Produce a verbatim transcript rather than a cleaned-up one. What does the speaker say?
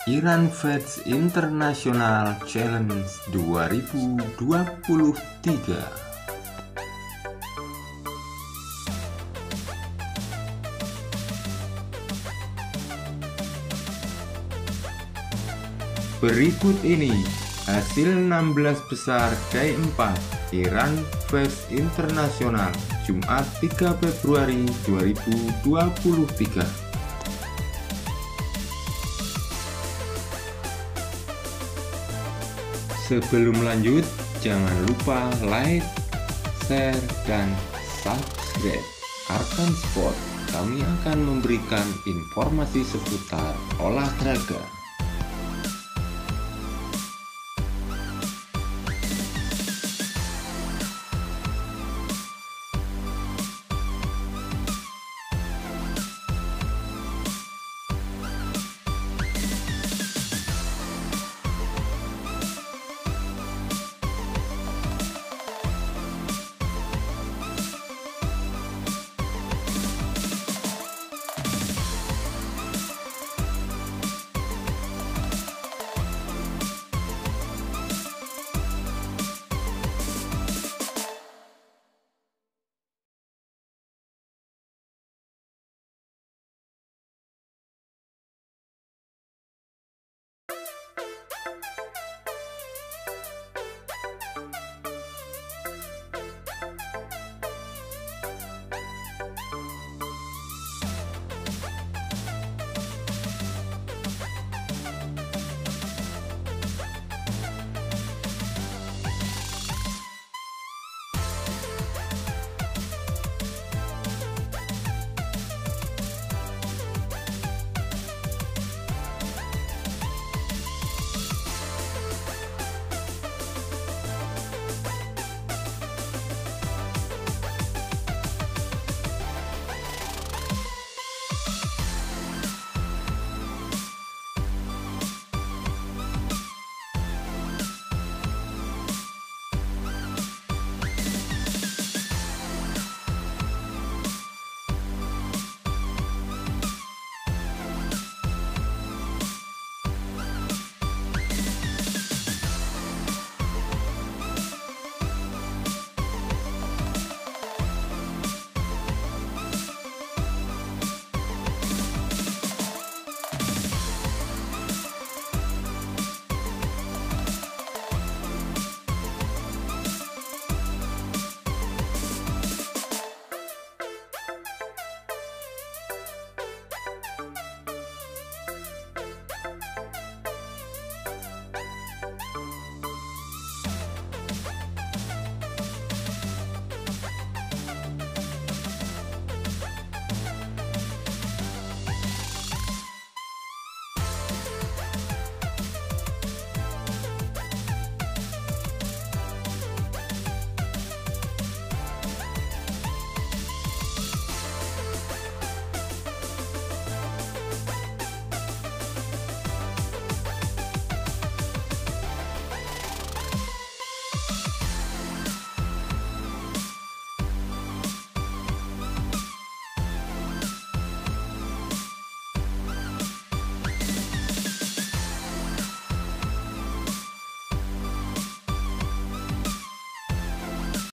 Iran Fest International Challenge dua ribu dua puluh tiga. Berikut ini hasil enam belas besar Day empat Iran Fest International Jumat tiga Februari dua ribu dua puluh tiga. Sebelum lanjut, jangan lupa like, share, dan subscribe Arkan Sport. Kami akan memberikan informasi seputar olahraga.